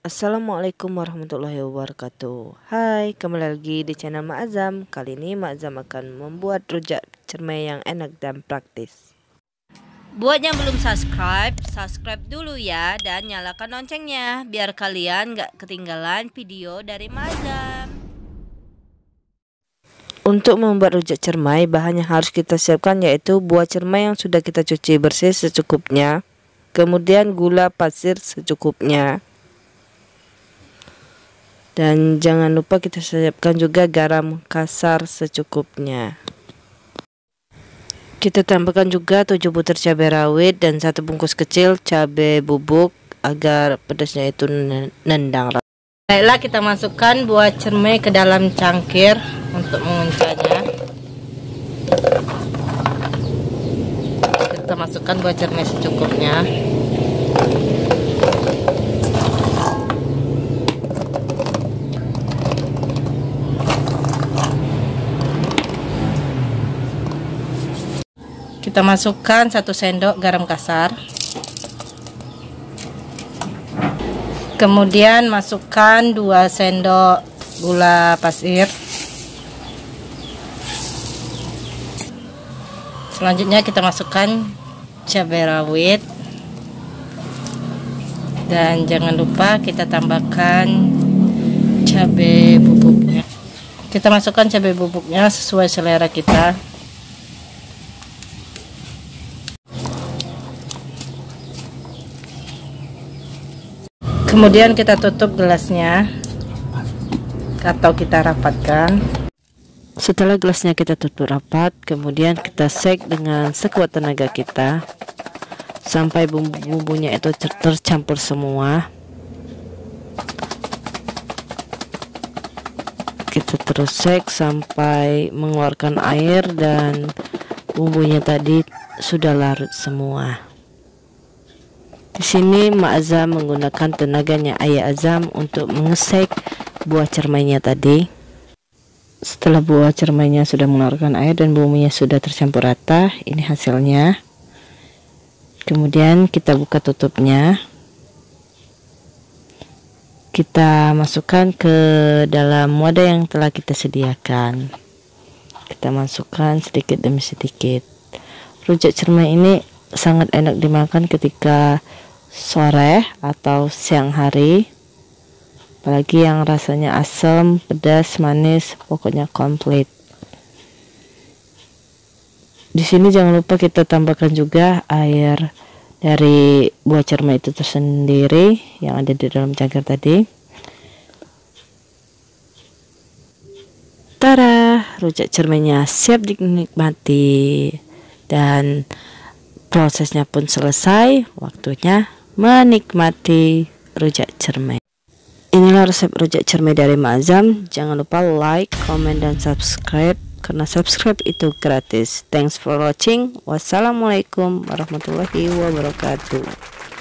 Assalamualaikum warahmatullahi wabarakatuh. Hai, kembali lagi di channel Mak Azam. Kali ini Mak Azam akan membuat rujak cermai yang enak dan praktis. Buat yang belum subscribe, subscribe dulu ya, dan nyalakan loncengnya biar kalian gak ketinggalan video dari Mak Azam. Untuk membuat rujak cermai, bahan yang harus kita siapkan yaitu buah cermai yang sudah kita cuci bersih secukupnya, kemudian gula pasir secukupnya, dan jangan lupa kita siapkan juga garam kasar secukupnya. Kita tambahkan juga 7 butir cabai rawit dan 1 bungkus kecil cabai bubuk agar pedasnya itu nendang. Baiklah, kita masukkan buah cermai ke dalam cangkir untuk menguncahnya. Kita masukkan buah cermai secukupnya. Kita masukkan 1 sendok garam kasar. Kemudian masukkan 2 sendok gula pasir. Selanjutnya kita masukkan cabai rawit. Dan jangan lupa kita tambahkan cabai bubuknya. Kita masukkan cabai bubuknya sesuai selera kita. Kemudian kita tutup gelasnya atau kita rapatkan. Setelah gelasnya kita tutup rapat, kemudian kita shake dengan sekuat tenaga kita sampai bumbu-bumbunya itu tercampur semua. Kita terus shake sampai mengeluarkan air dan bumbunya tadi sudah larut semua. Di sini Mak Azam menggunakan tenaganya Ayah Azam untuk mengesek buah cermainya tadi. Setelah buah cermainya sudah mengeluarkan air dan bumbunya sudah tercampur rata, ini hasilnya. Kemudian kita buka tutupnya. Kita masukkan ke dalam wadah yang telah kita sediakan. Kita masukkan sedikit demi sedikit. Rujak cermai ini sangat enak dimakan ketika sore atau siang hari, apalagi yang rasanya asam, pedas, manis, pokoknya komplit. Di sini jangan lupa kita tambahkan juga air dari buah cermai itu tersendiri yang ada di dalam cangkir tadi. Tada, rujak cermainya siap dinikmati dan prosesnya pun selesai. Waktunya menikmati rujak cermai. Inilah resep rujak cermai dari Mak Azam. Jangan lupa like, comment, dan subscribe karena subscribe itu gratis. Thanks for watching. Wassalamualaikum warahmatullahi wabarakatuh.